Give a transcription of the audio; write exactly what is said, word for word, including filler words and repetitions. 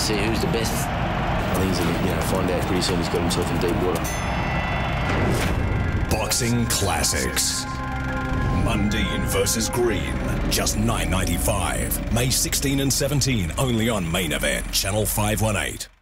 see who's the best. I think he's going to, you know, find out pretty soon he's got himself in deep water. Boxing Classics. Mundine versus Green. Just nine ninety-five. May sixteen and seventeen. Only on Main Event. Channel five one eight.